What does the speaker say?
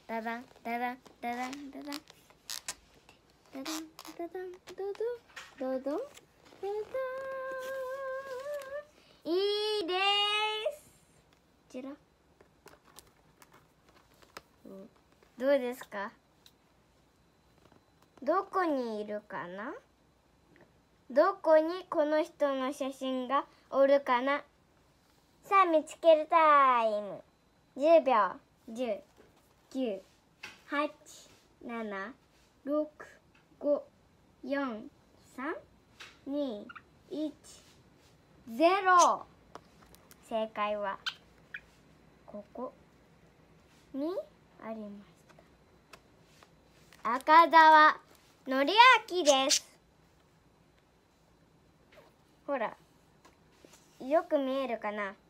ダダンダダンダダンダダンダダンダダンドドドドドドいいです。こちらどうですか？どこにいるかな？どこにこの人の写真がおるかな？さあ見つけるタイム。10秒。10、9、8、7、6、5、4、3、2、1、0。正解はここにありました。赤澤典明です。ほら、よく見えるかな？